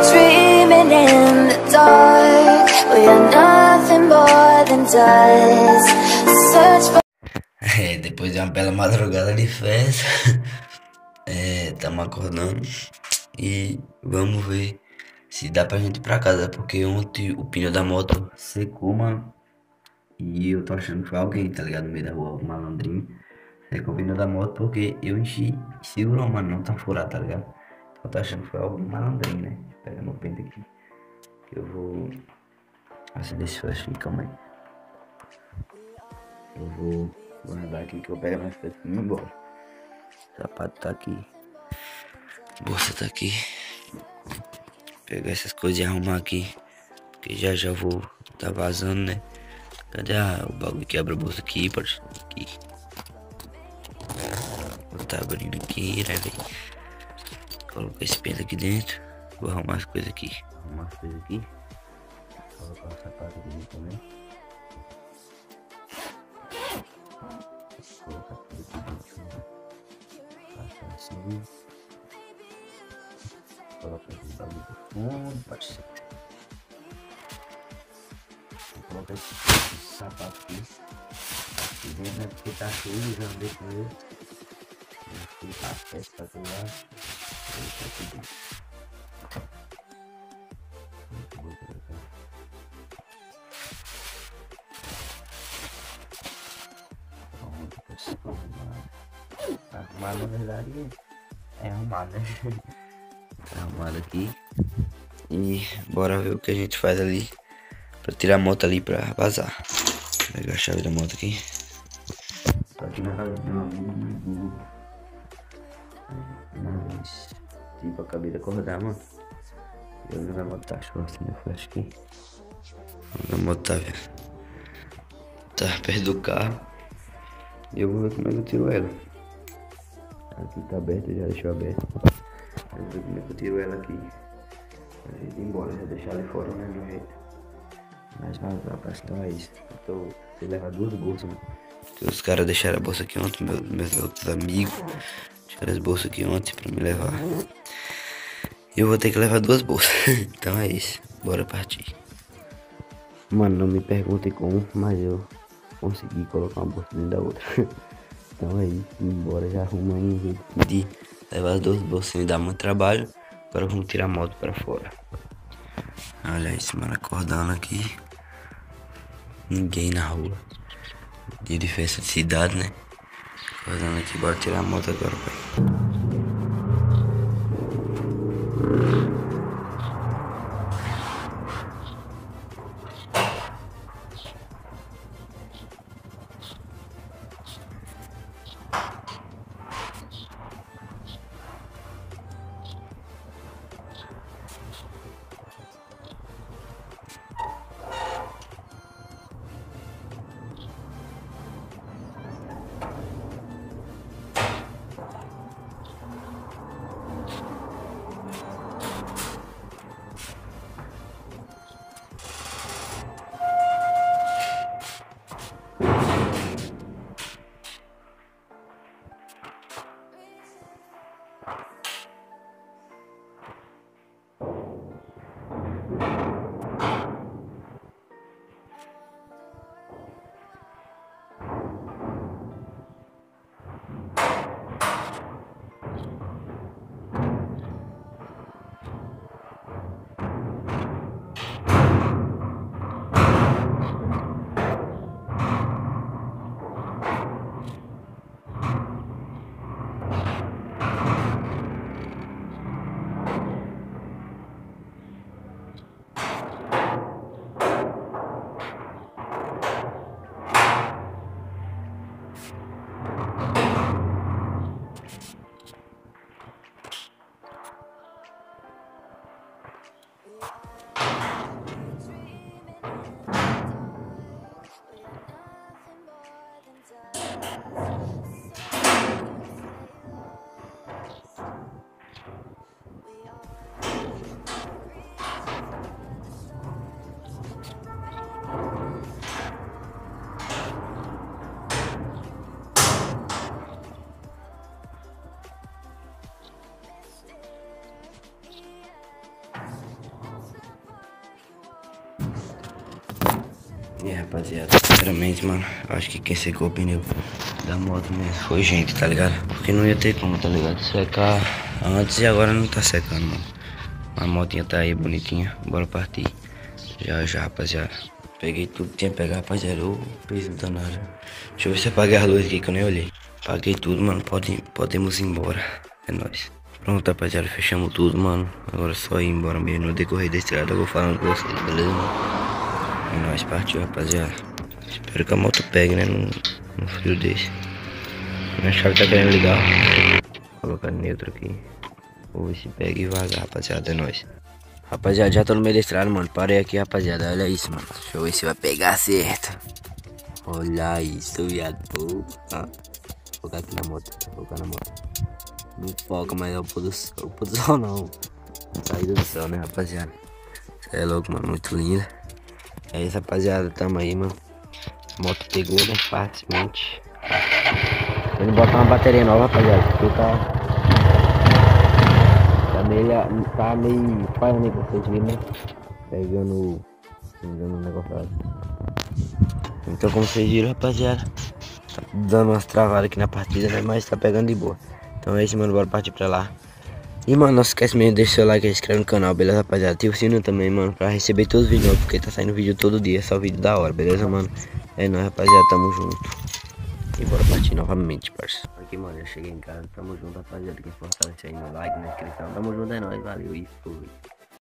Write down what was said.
dreaming in the dark. We are nothing more than dust. Search for. Depois de uma bela madrugada de festa, tamo acordando e vamos ver se dá pra gente ir pra casa, porque ontem o pneu da moto secou, mano. E eu tô achando que foi alguém, tá ligado? No meio da rua, um malandrinho. Secou o pneu da moto porque eu enchi e segurou, mano, não tá furado, tá ligado? Eu tô achando que foi algum malandrinho, né? Deixa eu pegar meu pente aqui, que eu vou acender esse flashinho, calma aí. Eu vou guardar aqui que eu pego mais coisas e vou embora. O sapato tá aqui, bolsa tá aqui. Pegar essas coisas e arrumar aqui, porque já vou tá vazando, né? Cadê o bagulho que abre a bolsa aqui, parceiro? Aqui. Vou tá abrindo aqui, né, velho? Colocar esse pente aqui dentro. Vou arrumar as coisas aqui. Arrumar as coisas aqui. Colocar o sapato aqui dentro também. Colocar tudo aqui dentro. Passar assim. Colocar esse bagulho do fundo, parceiro. Vou colocar esse sapato aqui dentro, né? Porque tá sujo, já andei com ele. Vou colocar a peça pra aquele lado. Vou deixar aqui dentro. Arrumado, na verdade, é arrumado, né? Tá arrumado aqui. E bora ver o que a gente faz ali pra tirar a moto ali pra vazar. Vou pegar a chave da moto aqui. Tô aqui na casa do meu amigo. Mas tipo, acabei de acordar, mano. Eu vi a moto tá assim, né? Flash aqui. A moto tá perto do carro. E eu vou ver como é que eu tiro ela. Aqui tá aberto, já deixou aberto. Eu vou ver como é que eu tiro ela aqui. Pra gente ir embora, já deixar ali fora, né, do jeito. Mas vazar, parece que não é isso. Eu tô levar 2 bolsas, mano. Os caras deixaram a bolsa aqui ontem, meus outros amigos. Deixaram as bolsas aqui ontem pra me levar. Eu vou ter que levar 2 bolsas. Então é isso, bora partir. Mano, não me perguntem como, mas eu consegui colocar uma bolsa dentro da outra. Então é isso, embora, já arruma aí um jeito de levar as 2 bolsas, me dá muito trabalho. Agora vamos tirar a moto pra fora. Olha isso, mano, acordando aqui. Ninguém na rua. Dia de festa de cidade, né? Acordando aqui, bora tirar a moto agora, pai. E rapaziada, sinceramente, mano, eu acho que quem secou o pneu da moto mesmo foi gente, tá ligado? Porque não ia ter como, tá ligado? Secar antes e agora não tá secando, mano. A motinha tá aí bonitinha, bora partir. Já, rapaziada. Peguei tudo que tinha que pegar, rapaziada. Ô, peso danado. Deixa eu ver se eu apaguei as luzes aqui que eu nem olhei. Paguei tudo, mano. Podemos ir embora. É nóis. Pronto, rapaziada. Fechamos tudo, mano. Agora é só ir embora mesmo. No decorrer da estrada eu vou falando com vocês, beleza, mano? E nós partiu, rapaziada. Espero que a moto pegue, né? Num frio desse. Minha chave tá querendo ligar. Vou colocar neutro aqui. Vou ver se pega e vaza, rapaziada. É nóis. Rapaziada, já tô no meio da estrada, mano. Parei aqui, rapaziada. Olha isso, mano. Deixa eu ver se vai pegar certo. Olha isso, viado. Pô, ó. Vou focar aqui na moto. Vou focar na moto. Não foca, mas é o pôr do sol, não. Saída do céu, né, rapaziada? Você é louco, mano. Muito linda. É isso, rapaziada. Tamo aí, mano. A moto pegou, né? Facilmente. Tô indo botar uma bateria nova, rapaziada. Porque tá meio falhando aí pra vocês verem, né? Pegando o negócio lá. Então, como vocês viram, rapaziada, tá dando umas travadas aqui na partida, né? Mas tá pegando de boa. Então é isso, mano. Bora partir pra lá. E, mano, não se esquece mesmo de deixar seu like e se inscreve no canal, beleza, rapaziada? Ativa o sininho também, mano, pra receber todos os vídeos, porque tá saindo vídeo todo dia, só vídeo da hora, beleza, mano? É nóis, rapaziada, tamo junto. E bora partir novamente, parça. Aqui, mano, já cheguei em casa, tamo junto, rapaziada. Quem fortalece aí no like, na inscrição, tamo junto, é nóis, valeu e fui.